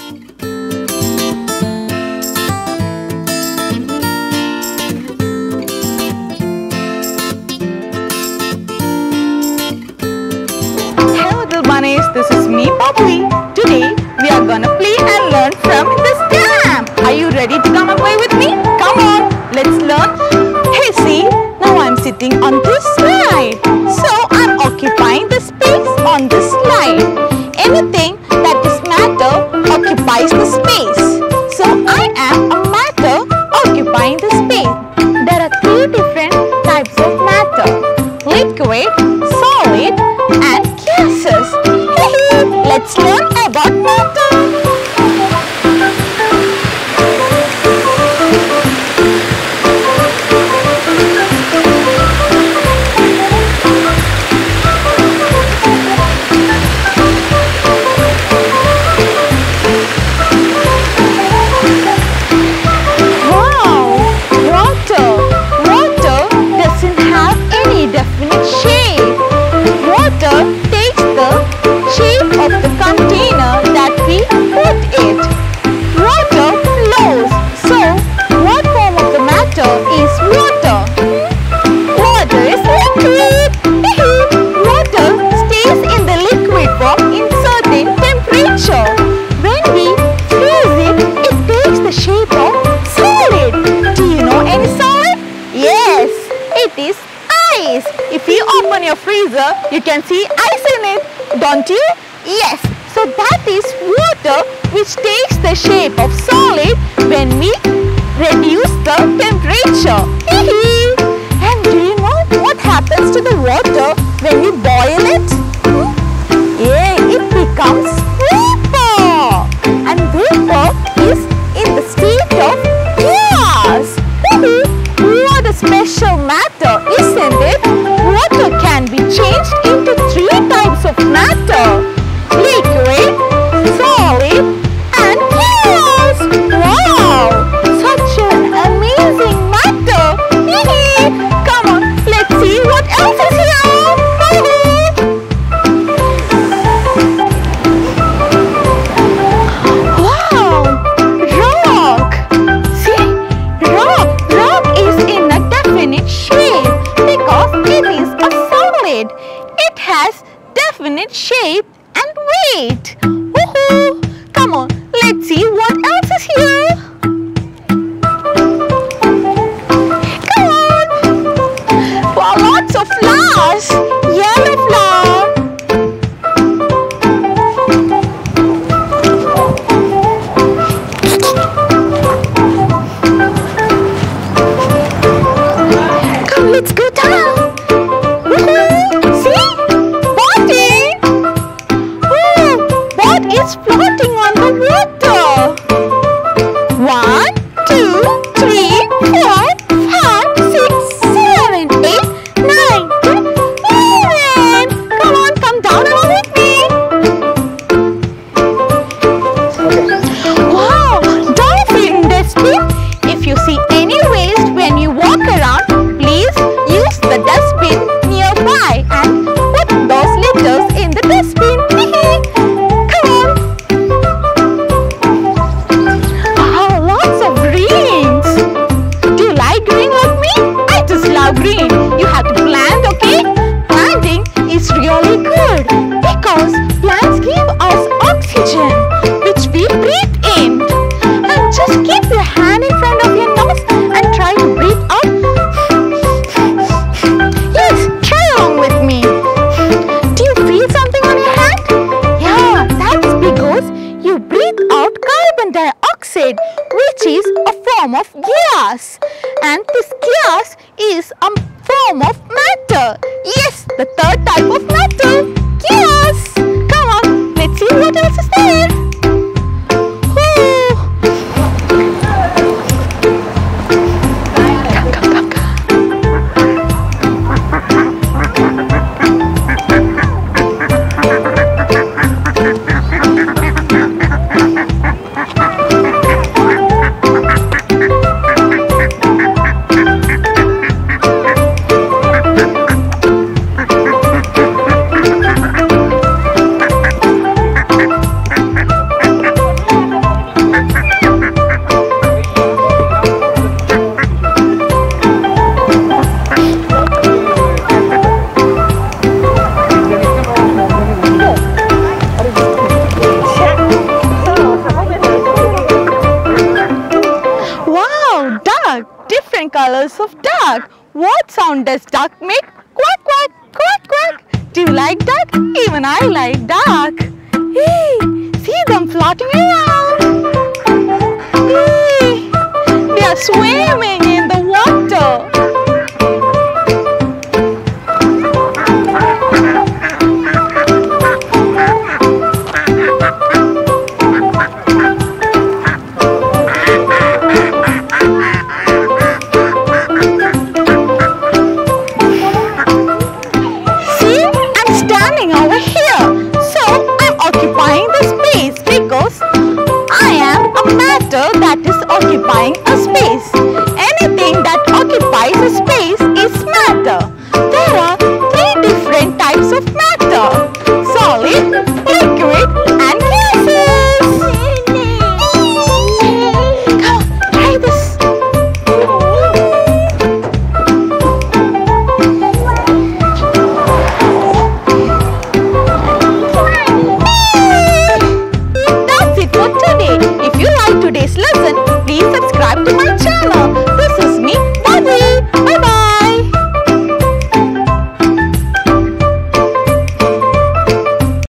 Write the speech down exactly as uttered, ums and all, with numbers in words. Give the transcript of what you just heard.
This is me, Bubbly. Today we are gonna play and learn from this dam. Are you ready to come and play with me? Come on, let's learn. Hey, see, now I'm sitting on this slide. So I'm occupying the space on this slide. Anything that is matter occupies the space. So I am a matter occupying the space. There are three different types of matter: liquid, solid, and gases. Let's learn about matter. Wow! Water! Water doesn't have any definite shape. Water takes the shape of the container that we put it. Water flows. So, what form of the matter is water? Water is liquid. Water stays in the liquid form in certain temperature. When we freeze it, it takes the shape of solid. Do you know any solid? Yes, it is ice. If you open your freezer, you can see ice in it, don't you? Yes, so that is water which takes the shape of solid when we reduce the temperature. And do you know what happens to the water when you boil it? Hmm? Yeah, it becomes vapor. And vapor is in the state of gas. What a special matter, isn't it? Water can be changed into three types of matter: liquid, solid, and gas. Wow! Such an amazing matter. Come on, let's see what else is here. Wow! Rock! See? Rock! Rock is in a definite shape because it is a solid. It has definite shape and weight. Woohoo! Come on, let's see what else is here. Come on! Wow, lots of flowers. Yellow flower. Come, let's go down. It's floating on the water. One, two, three, four, five, six, seven, eight, nine, ten, eleven. Come on, come down along with me. Wow, dolphin dustbin. If you see any waste when you walk around, please use the dustbin nearby and put those litters in the dustbin. Green. You have to plant, okay? Planting is really good because plants give us oxygen which we breathe in. And just keep your hand in front of your nose and try to breathe out. Yes, try along with me. Do you feel something on your hand? Yeah, that's because you breathe out carbon dioxide, which is a form of gas. And this gas is a form of matter. Yes, the third type of matter, gas. Come on, let's see what else is there. Come, come, come, come. colors of duck. What sound does duck make? Quack, quack, quack, quack. Do you like duck? Even I like duck. Hey, see them floating around. Hey, they are swimming in the water. That is occupying a space. Anything that occupies a space is matter. There are three different types of matter: solid, liquid and gases. Come, try this. That's it for today. If you like today's lesson, please subscribe to my channel.